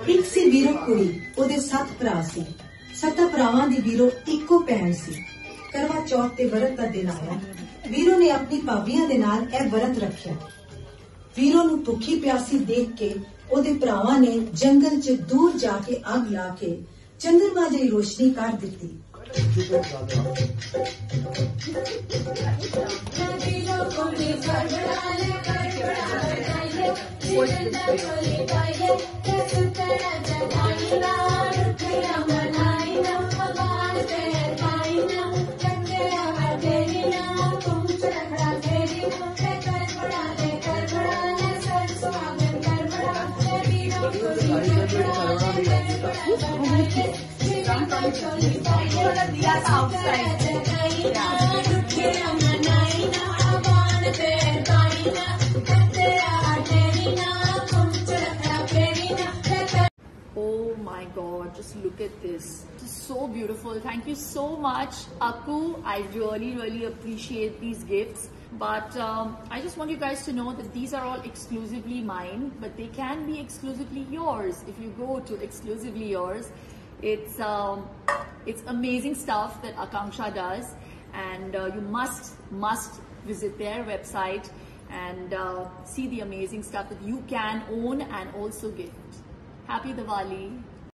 ਇੱਕ ਸੀ ਵੀਰੋ ਕੁੜੀ, ਉਹਦੇ 7 ਭਰਾ ਸੀ। 7 ਭਰਾਵਾਂ ਦੀ ਵੀਰੋ ਇੱਕੋ ਭੈਣ ਸੀ। ਕਰਵਾ ਚੌਥ ਤੇ ਵਰਤ ਦਾ ਦਿਨ ਆਇਆ। ਵੀਰੋ ਨੇ ਆਪਣੀ ਭਾਬੀਆਂ ਦੇ ਨਾਲ ਇਹ ਵਰਤ ਰੱਖਿਆ। ਵੀਰੋ ਨੂੰ ਭੁੱਖੀ ਪਿਆਸੀ ਦੇਖ ਕੇ ਉਹਦੇ ਭਰਾਵਾਂ ਨੇ ਜੰਗਲ 'ਚ ਦੂਰ ਜਾ ਕੇ ਅੱਗ ਲਾ ਕੇ ਚੰਦਰਮਾ ਜਿਹੀ ਰੋਸ਼ਨੀ ਕਰ ਦਿੱਤੀ। Oh my God, just look at this. This is so beautiful. Thank you so much, Akku. I really appreciate these gifts. But I just want you guys to know that these are all exclusively mine, but they can be exclusively yours if you go to Exclusively Yours. It's amazing stuff that Akanksha does, and you must visit their website and see the amazing stuff that you can own and also gift. Happy Diwali!